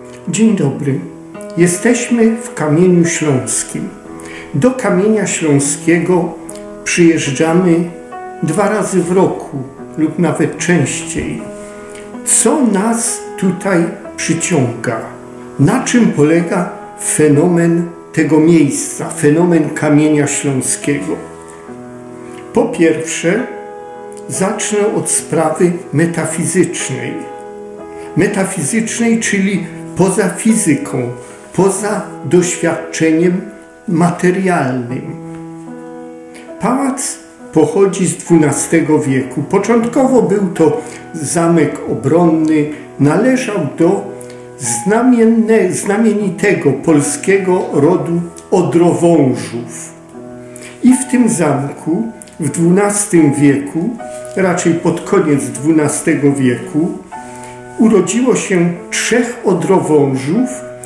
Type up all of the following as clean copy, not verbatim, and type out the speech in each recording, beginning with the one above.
Dzień dobry. Jesteśmy w Kamieniu Śląskim. Do Kamienia Śląskiego przyjeżdżamy 2 razy w roku lub nawet częściej. Co nas tutaj przyciąga? Na czym polega fenomen tego miejsca, fenomen Kamienia Śląskiego? Po pierwsze, zacznę od sprawy metafizycznej. Metafizycznej, czyli poza fizyką, poza doświadczeniem materialnym. Pałac pochodzi z XII wieku. Początkowo był to zamek obronny, należał do znamienitego polskiego rodu Odrowążów. I w tym zamku w XII wieku, raczej pod koniec XII wieku, urodziło się 3 Odrowążów,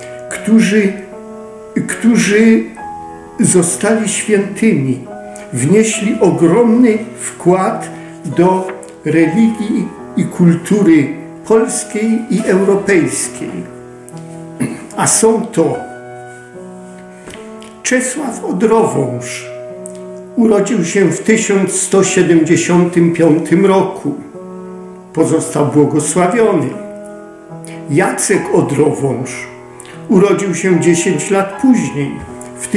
którzy zostali świętymi. Wnieśli ogromny wkład do religii i kultury polskiej i europejskiej. A są to Czesław Odrowąż. Urodził się w 1175 roku. Pozostał błogosławiony. Jacek Odrowąż urodził się 10 lat później, w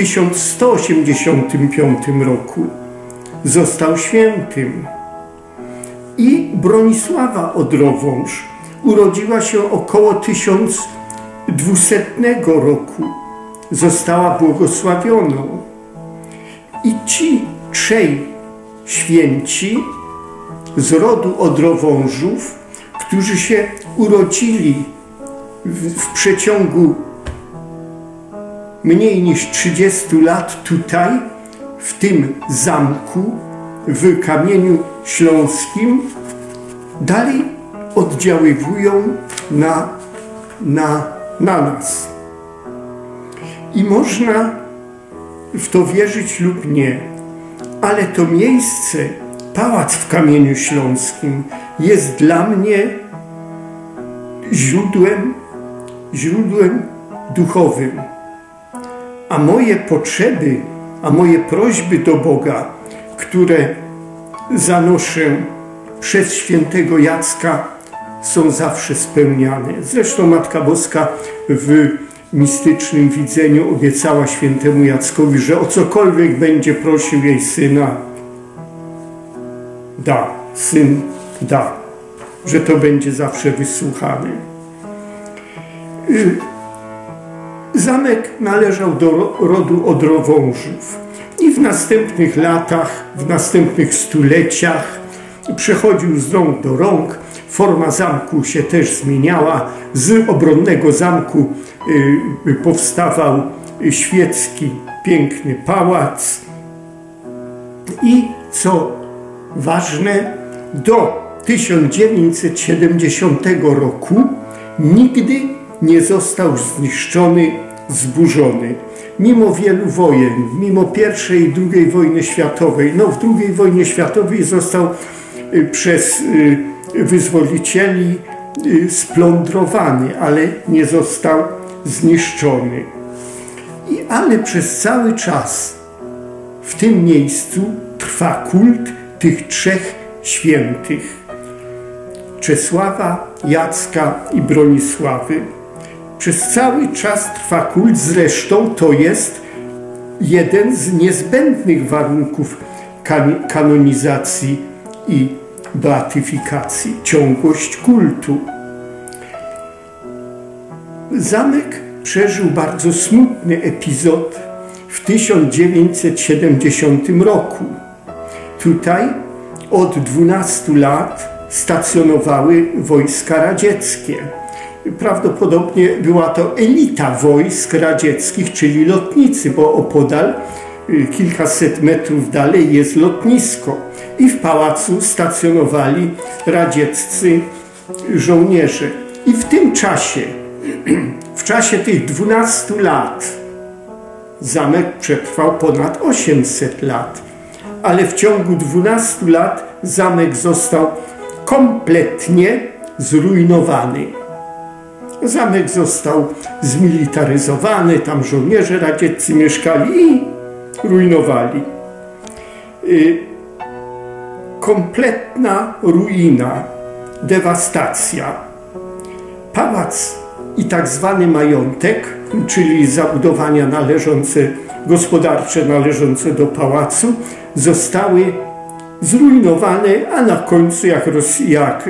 1185 roku. Został świętym. I Bronisława Odrowąż urodziła się około 1200 roku. Została błogosławioną. I ci 3 święci z rodu Odrowążów, którzy się urodzili w przeciągu mniej niż 30 lat tutaj, w tym zamku, w Kamieniu Śląskim, dalej oddziaływują na nas. I można w to wierzyć lub nie, ale to miejsce, pałac w Kamieniu Śląskim, jest dla mnie źródłem duchowym. A moje potrzeby, a moje prośby do Boga, które zanoszę przez świętego Jacka, są zawsze spełniane. Zresztą Matka Boska w mistycznym widzeniu obiecała świętemu Jackowi, że o cokolwiek będzie prosił jej syna, syn da, że to będzie zawsze wysłuchane. Zamek należał do rodu Odrowążów i w następnych latach, w następnych stuleciach przechodził z rąk do rąk. Forma zamku się też zmieniała. Z obronnego zamku powstawał świecki, piękny pałac. I co ważne, do 1970 roku nigdy nie został zniszczony, zburzony. Mimo wielu wojen, mimo I i II wojny światowej. W II wojnie światowej został przez wyzwolicieli splądrowany, ale nie został zniszczony. Ale przez cały czas w tym miejscu trwa kult tych 3 świętych. Czesława, Jacka i Bronisławy. Przez cały czas trwa kult, zresztą to jest jeden z niezbędnych warunków kanonizacji i beatyfikacji, ciągłość kultu. Zamek przeżył bardzo smutny epizod w 1970 roku. Tutaj od 12 lat stacjonowały wojska radzieckie. Prawdopodobnie była to elita wojsk radzieckich, czyli lotnicy, bo opodal, kilkaset metrów dalej, jest lotnisko. I w pałacu stacjonowali radzieccy żołnierze. I w tym czasie, w czasie tych 12 lat, zamek przetrwał ponad 800 lat. Ale w ciągu 12 lat zamek został kompletnie zrujnowany. Zamek został zmilitaryzowany, tam żołnierze radzieccy mieszkali i rujnowali. Kompletna ruina, dewastacja. Pałac i tak zwany majątek, czyli zabudowania gospodarcze należące do pałacu, zostały zrujnowane, a na końcu, jak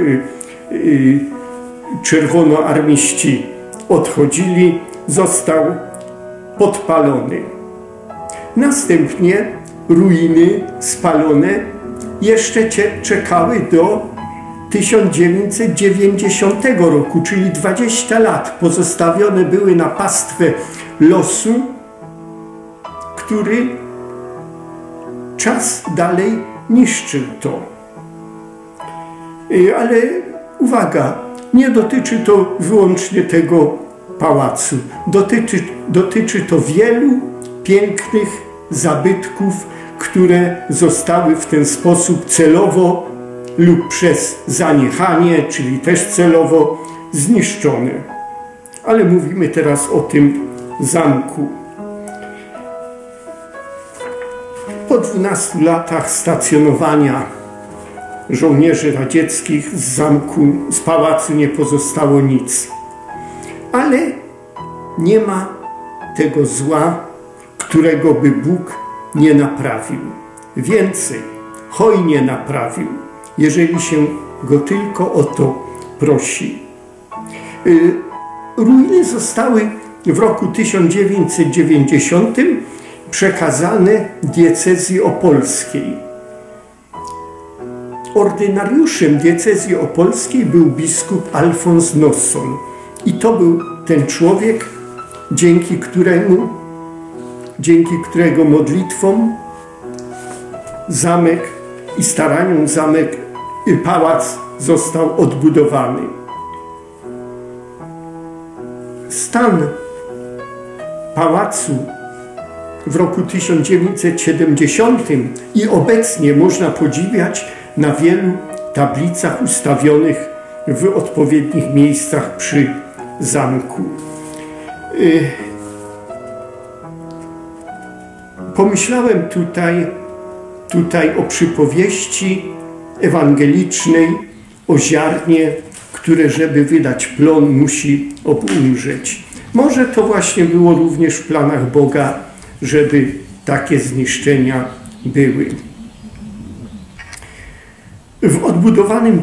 czerwonoarmiści odchodzili, został podpalony. Następnie ruiny spalone jeszcze czekały do 1990 roku, czyli 20 lat pozostawione były na pastwę losu, który czas dalej niszczył to. Ale uwaga, nie dotyczy to wyłącznie tego pałacu. Dotyczy to wielu pięknych zabytków, które zostały w ten sposób celowo lub przez zaniechanie, czyli też celowo zniszczone. Ale mówimy teraz o tym zamku. Po 12 latach stacjonowania żołnierzy radzieckich z pałacu nie pozostało nic. Ale nie ma tego zła, którego by Bóg nie naprawił. Więcej, hojnie naprawił, jeżeli się go tylko o to prosi. Ruiny zostały w roku 1990 przekazane diecezji opolskiej. Ordynariuszem diecezji opolskiej był biskup Alfons Nosson. I to był ten człowiek, dzięki którego modlitwom zamek i staraniom pałac został odbudowany. Stan pałacu w roku 1970 i obecnie można podziwiać na wielu tablicach ustawionych w odpowiednich miejscach przy zamku. Pomyślałem tutaj o przypowieści ewangelicznej o ziarnie, które, żeby wydać plon, musi obumrzeć. Może to właśnie było również w planach Boga, żeby takie zniszczenia były. W odbudowaniu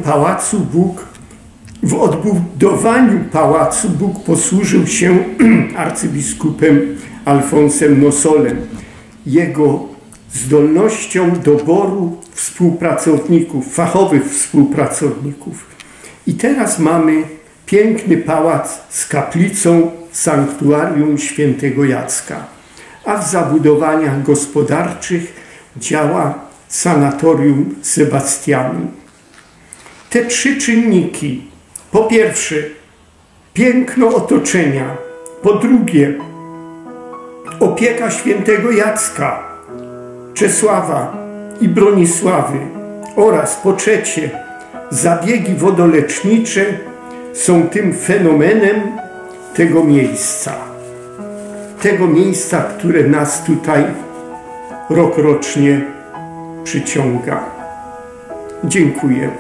pałacu Bóg posłużył się arcybiskupem Alfonsem Nossolem, jego zdolnością doboru współpracowników, fachowych współpracowników. I teraz mamy piękny pałac z kaplicą sanktuarium świętego Jacka, a w zabudowaniach gospodarczych działa sanatorium Sebastianum. Te trzy czynniki, po pierwsze piękno otoczenia, po drugie opieka świętego Jacka, Czesława i Bronisławy oraz po trzecie zabiegi wodolecznicze są tym fenomenem tego miejsca, które nas tutaj rokrocznie przyciąga. Dziękuję.